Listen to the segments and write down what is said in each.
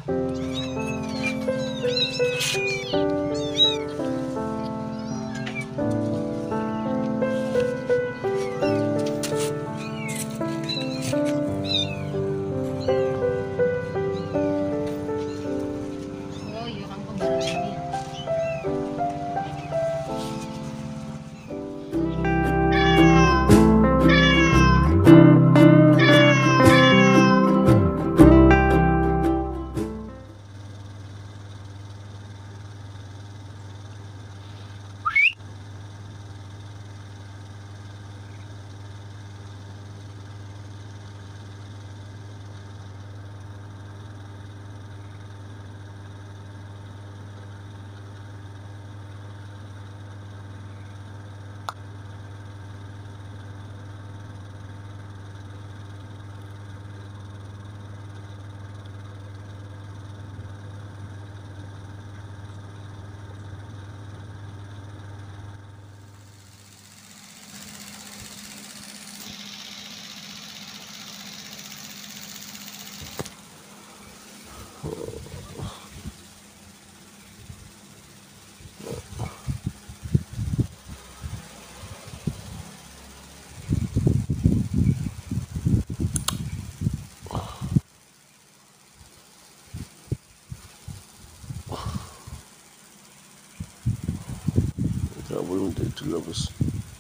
Gak boleh minta itu lah bos.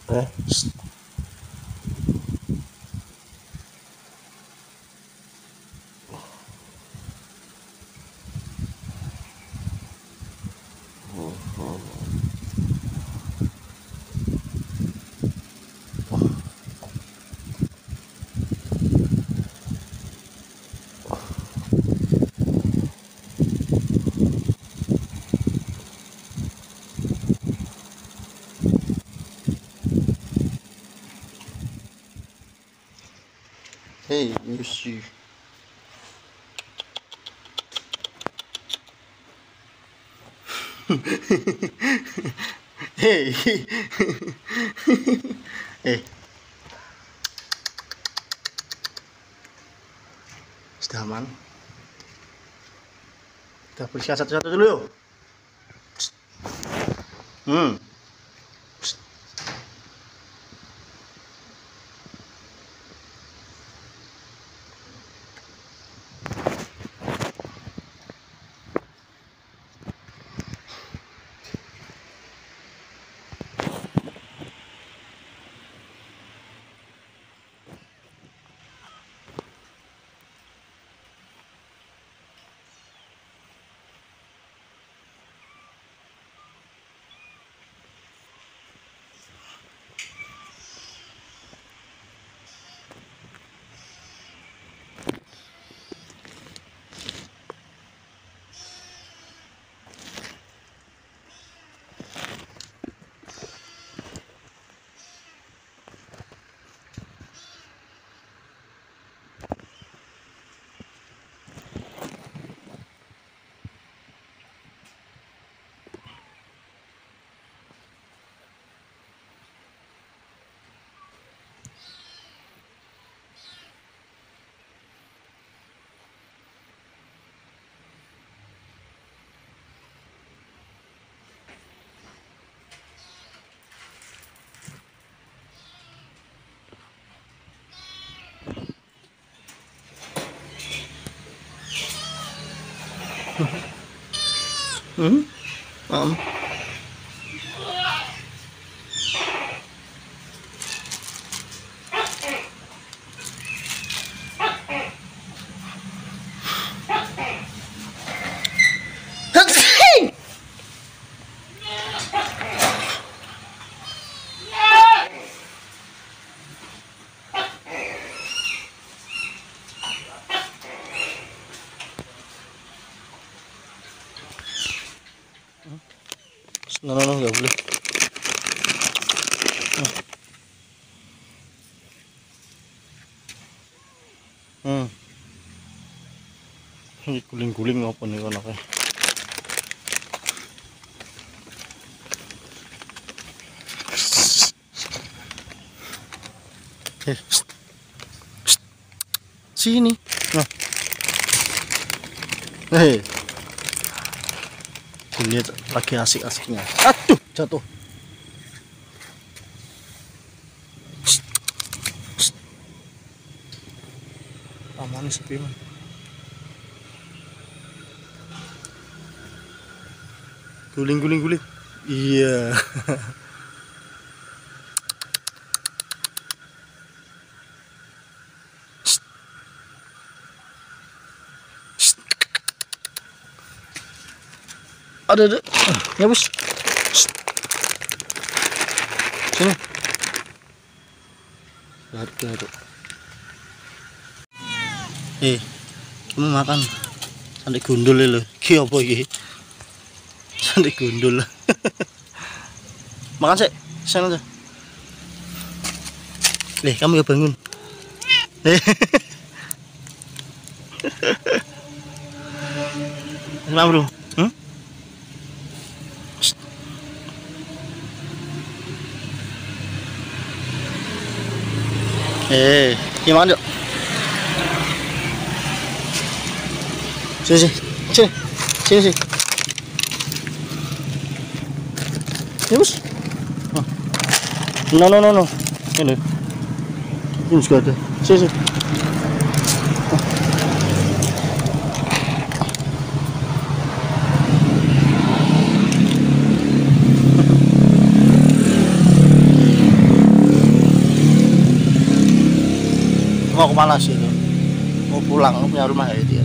Hey, miss you. Hey. Eh. Sudah aman. Kita periksa satu-satu dulu yuk. Mom. No, nggak boleh. Ini guling-guling apa nih anaknya? Sini. Nah. Hei, lihat lagi asik-asiknya. Aduh, jatuh. Aman sepi man. Guling. Iya. Ada. Ya bos. Sini. Aduh. Kamu makan. Santai gundul lho. Ki apa iki? Santai gundul. Makan sih. Sana aja. Kamu ya bangun. Kenapa bro? Gimana yuk? Sini. Ya bos. No. Ini juga ada. Sini. Mau kemana sih itu? Mau pulang, punya rumah ya dia.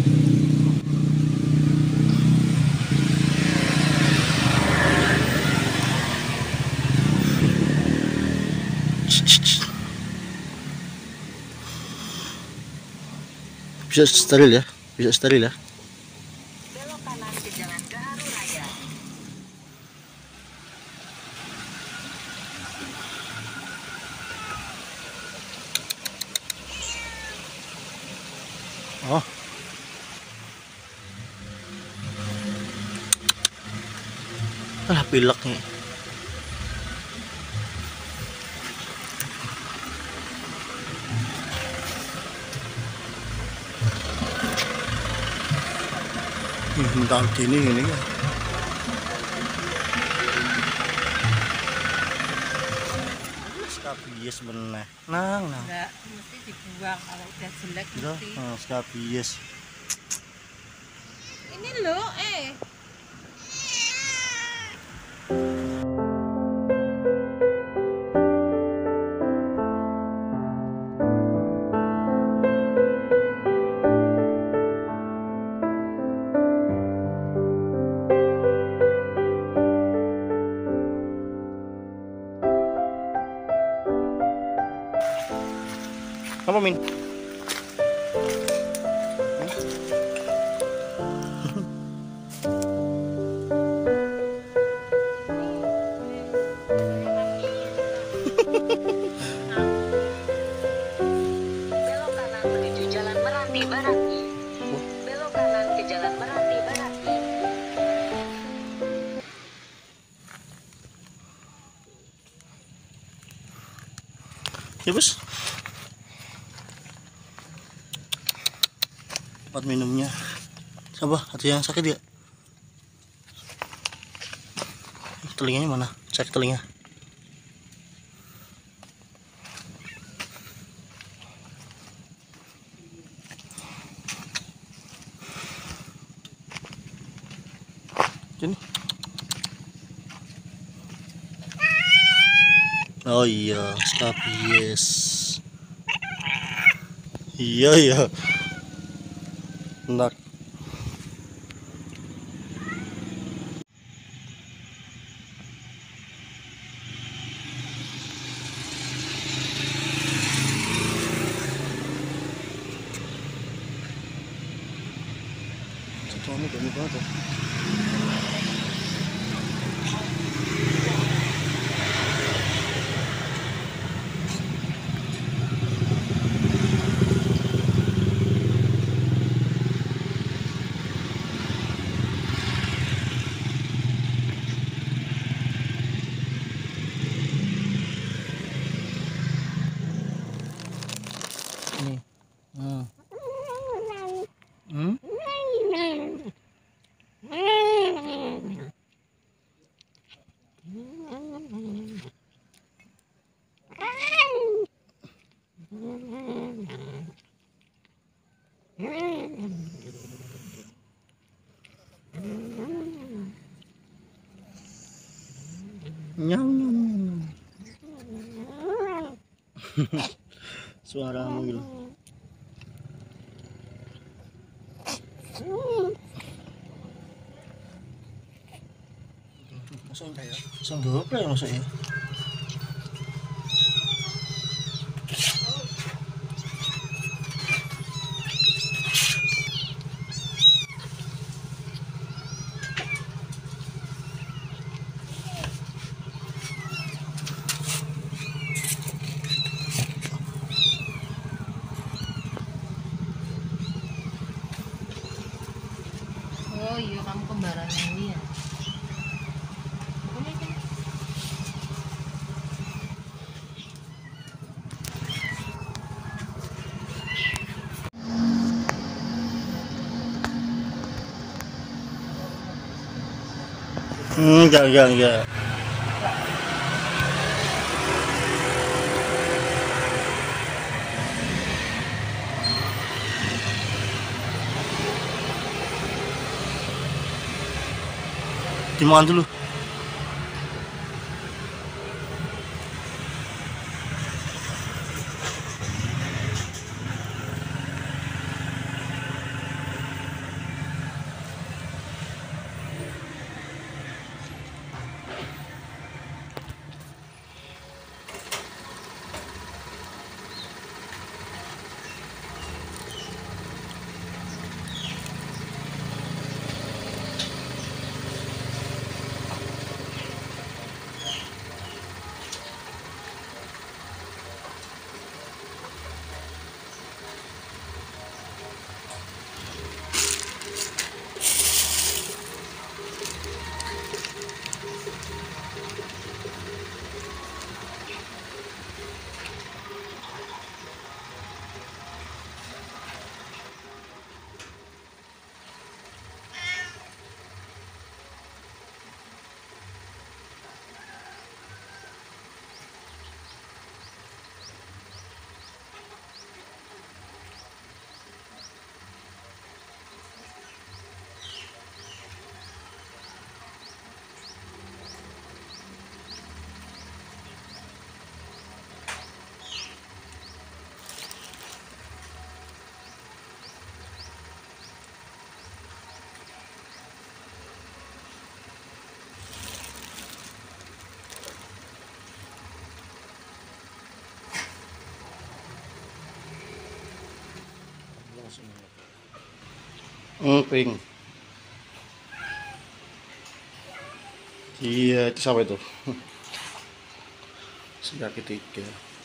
Bisa steril ya. Belok kanan ke Jalan Gaharu Raya. Oh. Pilek nih. Bentar gini ya. Skabies bener. Nang. Enggak, mesti dibuang kalau udah jelek mesti. Skabies. Ini loh, Apa Min? Belok kanan menuju Jalan Meranti Baraki. Belok kanan ke Jalan Meranti Baraki. Ya bos. Tempat minumnya. Coba ada yang sakit ya? Telinganya mana? Cek telinga. Sini. Oh iya, skabies. Iya. Enak. Kamu gak banget. Ini. Nyam nyam. Suaramu gitu. Masuk dope ya masuknya. Oh iya, kamu kembaran ini ya. Enggak. Dimakan dulu. Pink. Iya, itu siapa itu? Sudah ketiga.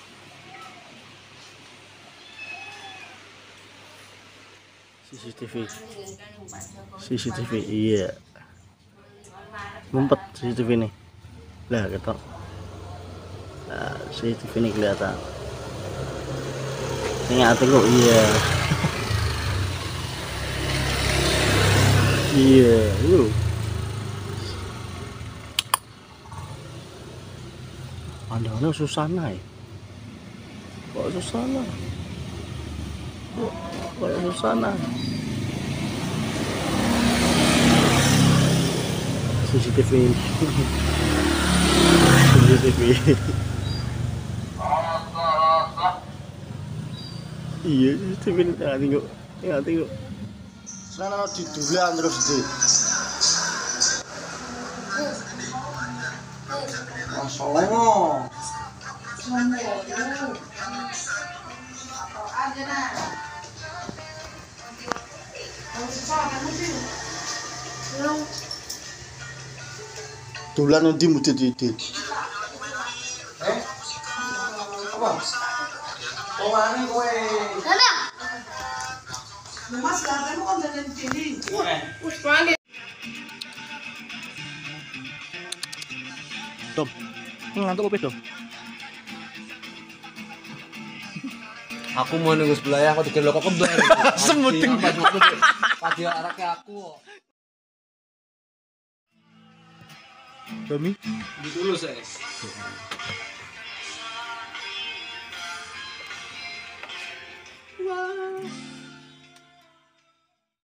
CCTV, iya. Ngumpet CCTV nih. Lah, ketok. Nah, CCTV ini kelihatan. Ingat kok, iya. Iya, Ada Susana ya? Kok Susana? Kok Susana? CCTV ini. CCTV. Iya, CCTV ini tengok. Sana didulan terus di. Masalahnya. Dulan nanti mesti di. Apa? Tongane kowe. Mas, katanya kan jalan sini. Wis panggil. Tom, ngantuk kopi dong. Aku mau nunggu sebelah ya, aku dikira kok kembar. Semuting. Padi arahnya aku. Tommy, Dulu saya.